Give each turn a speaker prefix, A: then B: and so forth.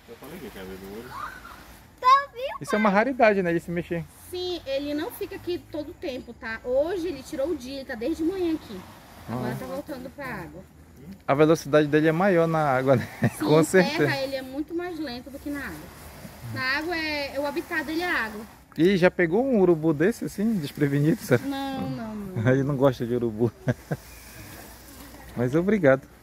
A: Eu falei que quer ver do olho.
B: Isso é uma raridade, né, de se mexer.
C: Sim, ele não fica aqui todo o tempo, tá? Hoje ele tirou o dia, ele tá desde manhã aqui. Agora tá voltando pra água.
B: A velocidade dele é maior na água, né?
C: Sim,
B: Com
C: em
B: certeza.
C: terra ele é muito mais lento do que na água. Na água, o habitat dele é a água.
B: E já pegou um urubu desse assim, desprevenido, sabe?
C: Não, não, não.
B: Ele não gosta de urubu. Mas obrigado.